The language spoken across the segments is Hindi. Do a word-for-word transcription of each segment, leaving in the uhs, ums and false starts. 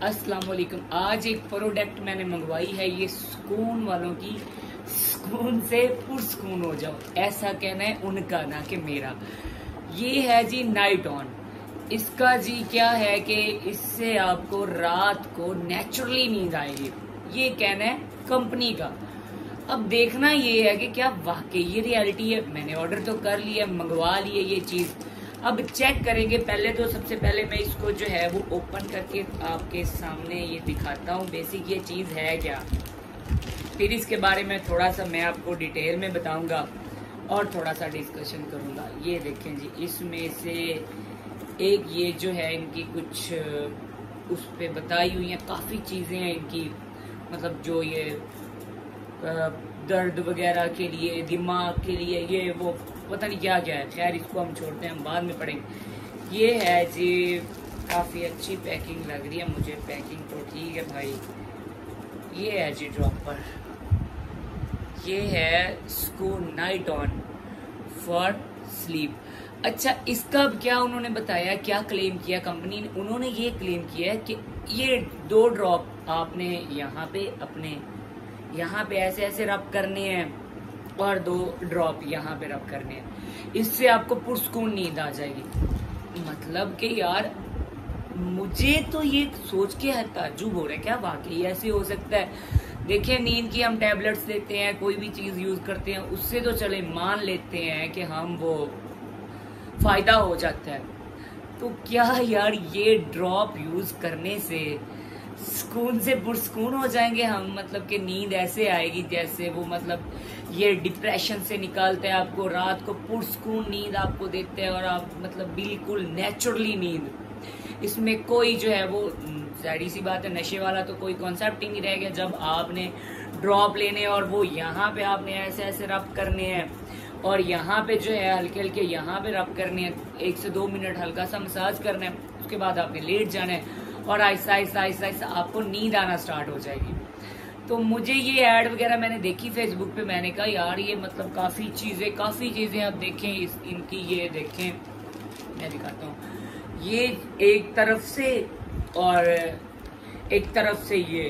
अस्सलाम वालेकुम। आज एक प्रोडक्ट मैंने मंगवाई है, ये सुकून वालों की, सुकून से पुरसुकून हो जाओ, ऐसा कहना है उनका, ना कि मेरा। ये है जी नाइट ऑन। इसका जी क्या है कि इससे आपको रात को नेचुरली नींद आएगी, ये कहना है कंपनी का। अब देखना ये है कि क्या वाकई ये रियलिटी है। मैंने ऑर्डर तो कर लिया, मंगवा लिए ये चीज, अब चेक करेंगे। पहले तो सबसे पहले मैं इसको जो है वो ओपन करके आपके सामने ये दिखाता हूँ बेसिक ये चीज है क्या, फिर इसके बारे में थोड़ा सा मैं आपको डिटेल में बताऊंगा और थोड़ा सा डिस्कशन करूंगा। ये देखें जी, इसमें से एक ये जो है इनकी कुछ उस पे बताई हुई है, काफी चीजें हैं इनकी, मतलब जो ये दर्द वगैरह के लिए, दिमाग के लिए, ये वो पता नहीं क्या क्या है। खैर इसको हम छोड़ते हैं, हम बाद में पढ़ेंगे। ये है जी, काफी अच्छी पैकिंग लग रही है मुझे, पैकिंग तो ठीक है भाई। ये है जी ड्रॉपर, ये है सुकून नाइट ऑन फॉर स्लीप। अच्छा, इसका क्या उन्होंने बताया, क्या क्लेम किया कंपनी ने? उन्होंने ये क्लेम किया है कि ये दो ड्रॉप आपने यहाँ पे अपने यहाँ पे ऐसे ऐसे रब करने हैं और दो ड्रॉप यहाँ पे रब करने हैं, इससे आपको पुरसुकून नींद आ जाएगी। मतलब कि यार मुझे तो ये सोच के ताज्जुब हो रहा है, क्या वाकई ऐसे हो सकता है? देखिए, नींद की हम टैबलेट्स लेते हैं, कोई भी चीज यूज करते हैं, उससे तो चले मान लेते हैं कि हम वो फायदा हो जाता है, तो क्या यार ये ड्रॉप यूज करने से सुकून से पुरसुकून हो जाएंगे हम? मतलब कि नींद ऐसे आएगी जैसे वो, मतलब ये डिप्रेशन से निकालते हैं आपको, रात को पुरसुकून नींद आपको देते हैं और आप मतलब बिल्कुल नेचुरली नींद। इसमें कोई जो है वो जाहिर सी बात है, नशे वाला तो कोई कॉन्सेप्ट ही नहीं रह गया। जब आपने ड्रॉप लेने और वो यहाँ पे आपने ऐसे ऐसे रब करने हैं और यहाँ पे जो है हल्के हल्के यहाँ पे रब करने हैं, एक से दो मिनट हल्का सा मसाज करना है, उसके बाद आपने लेट जाना है और आहिस्ता आहिस्ता आहिस्ता आहिस्ता आपको नींद आना स्टार्ट हो जाएगी। तो मुझे ये ऐड वगैरह मैंने देखी फेसबुक पे, मैंने कहा यार ये मतलब काफी चीजें काफी चीजें आप देखें इस, इनकी ये देखें, मैं दिखाता हूँ। ये एक तरफ से और एक तरफ से ये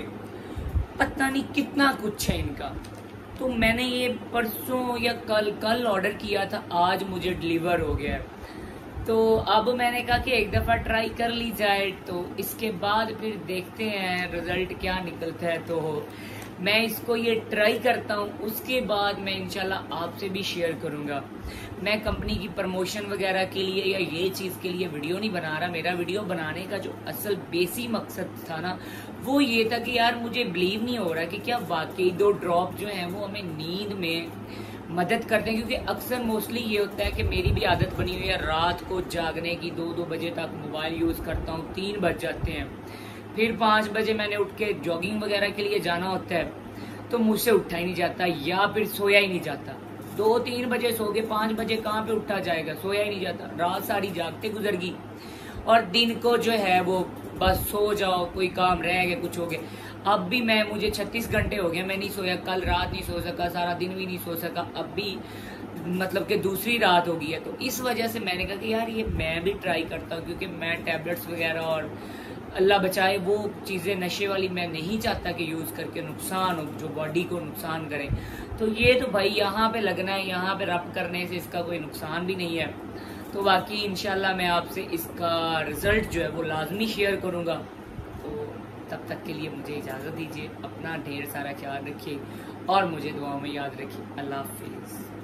पता नहीं कितना कुछ है इनका। तो मैंने ये परसों या कल कल ऑर्डर किया था, आज मुझे डिलीवर हो गया है। तो अब मैंने कहा कि एक दफा ट्राई कर ली जाए, तो इसके बाद फिर देखते हैं रिजल्ट क्या निकलता है। तो मैं इसको ये ट्राई करता हूँ, उसके बाद मैं इंशाल्लाह आपसे भी शेयर करूंगा। मैं कंपनी की प्रमोशन वगैरह के लिए या ये चीज के लिए वीडियो नहीं बना रहा। मेरा वीडियो बनाने का जो असल बेसिक मकसद था ना, वो ये था कि यार मुझे बिलीव नहीं हो रहा कि क्या वाकई दो ड्रॉप जो है वो हमें नींद में मदद करते हैं। क्योंकि अक्सर मोस्टली ये होता है कि मेरी भी आदत बनी हुई है रात को जागने की, दो दो बजे तक मोबाइल यूज करता हूँ, तीन बज जाते हैं, फिर पाँच बजे मैंने उठ के जॉगिंग वगैरह के लिए जाना होता है, तो मुझसे उठा ही नहीं जाता या फिर सोया ही नहीं जाता। दो तीन बजे सो गए, पाँच बजे कहाँ पे उठा जाएगा, सोया ही नहीं जाता, रात सारी जागते गुजर गई और दिन को जो है वो बस सो जाओ, कोई काम रह गया, कुछ हो गया। अब भी मैं मुझे छत्तीस घंटे हो गए मैं नहीं सोया, कल रात नहीं सो सका, सारा दिन भी नहीं सो सका, अब भी मतलब कि दूसरी रात हो गई है। तो इस वजह से मैंने कहा कि यार ये मैं भी ट्राई करता हूँ, क्योंकि मैं टैबलेट्स वगैरह और अल्लाह बचाए वो चीजें नशे वाली मैं नहीं चाहता कि यूज करके नुकसान हो, जो बॉडी को नुकसान करे। तो ये तो भाई यहाँ पे लगना है, यहाँ पे रब करने से इसका कोई नुकसान भी नहीं है। तो बाकी इंशाल्लाह मैं आपसे इसका रिजल्ट जो है वो लाजमी शेयर करूंगा। तो तब तक के लिए मुझे इजाजत दीजिए, अपना ढेर सारा ख्याल रखिए और मुझे दुआओं में याद रखिए। अल्लाह हाफिज।